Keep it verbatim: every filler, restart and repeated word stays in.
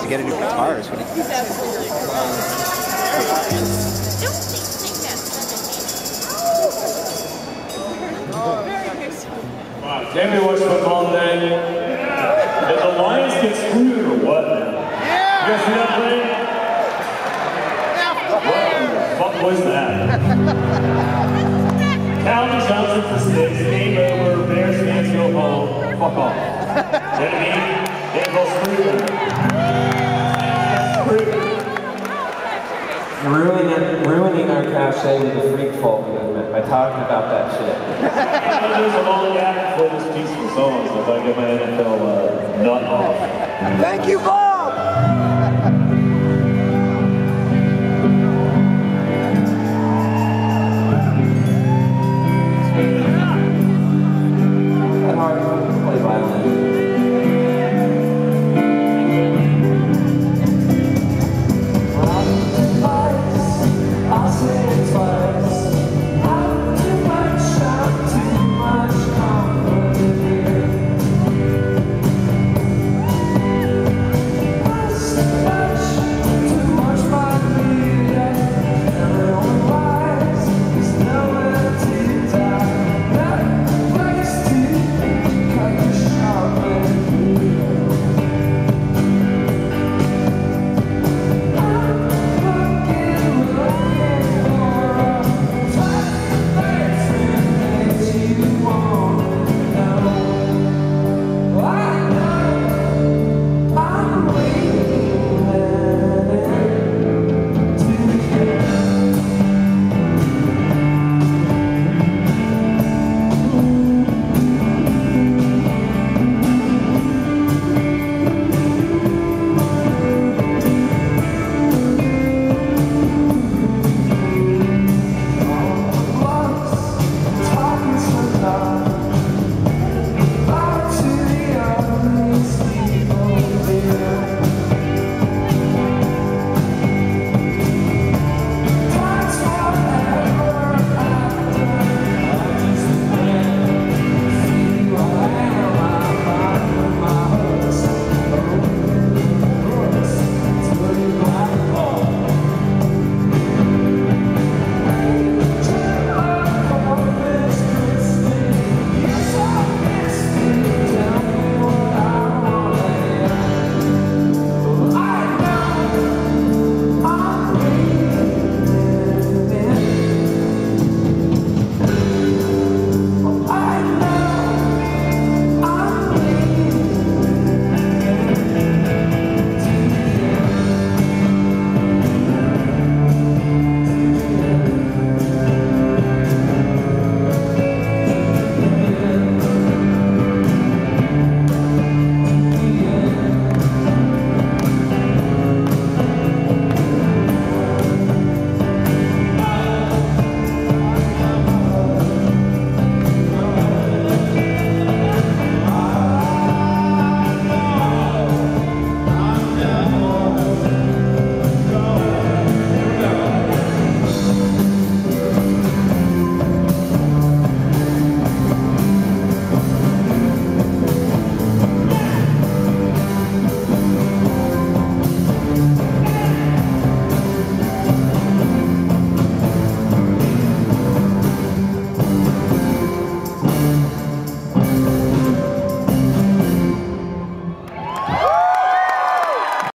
get a new guitar. Is what he Can we watch football today? Did the Lions get screwed or what? Yeah! You guys see that play? What the fuck was that? Calvin Johnson for six, game over, Bears fans go home, fuck off. You know what I mean? They go screwed. Ruining, ruining our cachet with the freak folk movement by talking about that shit. There's a long gap before this piece of songs, so if I get my N F L uh, nut off. Thank you, boys!